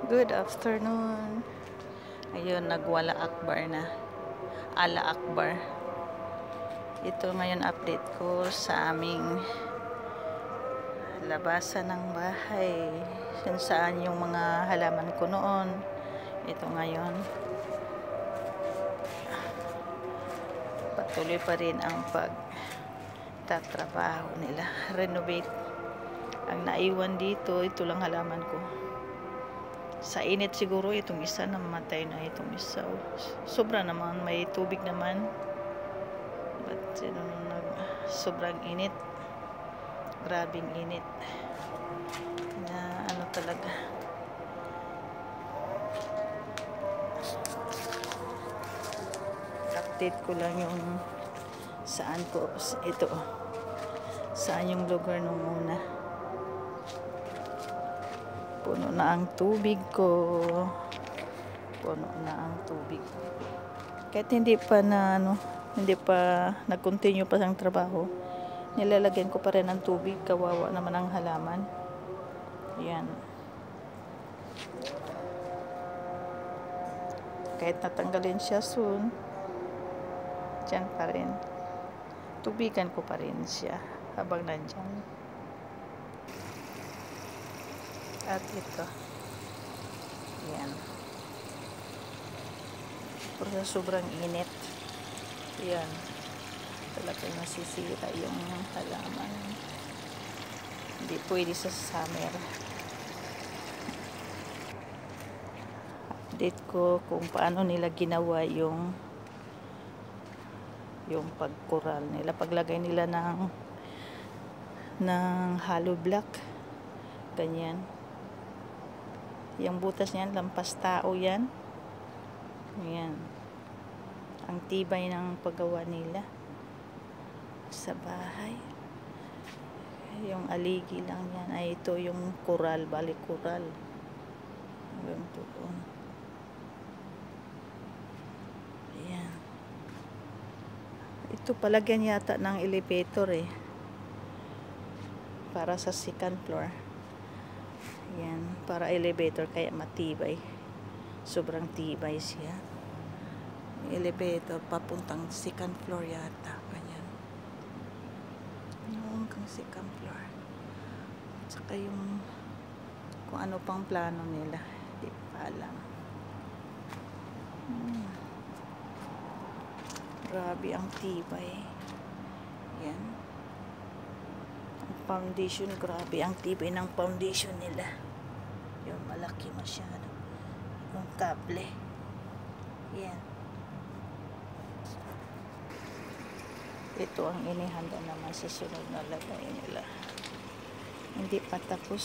Good afternoon. Ayun, nagwala akbar na. Ala akbar. Ito ngayon update ko sa aming labasan ng bahay. Kung saan yung mga halaman ko noon. Ito ngayon. Patuloy pa rin ang pagtatrabaho nila. Renovate. Ang naiwan dito, ito lang halaman ko. Sa init siguro itong isa namatay na itong isa. Sobra naman, may tubig naman. But sobrang init. Grabing init. Na ano talaga. Update ko lang yung saan ko ito. Saan yung lugar nung una. Puno na ang tubig ko. Puno na ang tubig. Kahit hindi pa nag-continue pa ang trabaho, nilalagyan ko pa rin ng tubig. Kawawa naman ang halaman. Yan. Kahit natanggalin siya soon, dyan pa rin. Tubigan ko pa rin siya habang nandyan. At ito. Yan. Pero sobrang init. Yan. Talagang nasisira yung halaman. Hindi pwede sa summer. Update ko kung paano nila ginawa yung pagkural nila. Paglagay nila ng hollow block. Ganyan. Yung butas niyan, lampas tao yan. Ayan. Ang tibay ng paggawa nila sa bahay. Yung aligi lang yan. Ay, ito yung kural, balik kural. Yung doon. Ayan. Ito palagyan yata ng elevator eh. Para sa second floor. Yan, para elevator kaya matibay. Sobrang tibay siya. Elevator papuntang second floor yata. Ganyan. Hanggang second floor. At saka yung kung ano pang plano nila. Hindi pa alam. Grabe ang tibay. Yan. Ang foundation, grabe ang tibay ng foundation nila. Yung malaki masyado. Yung kable. Yan. Ito ang inihanda naman sa sunod na lagay nila. Hindi pa tapos.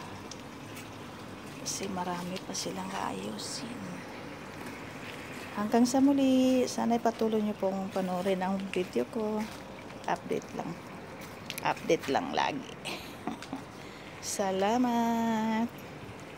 Kasi marami pa silang ayusin. Hanggang sa muli. Sana'y patuloy nyo pong panoorin ang video ko. Update lang. Update lang lagi. Salamat.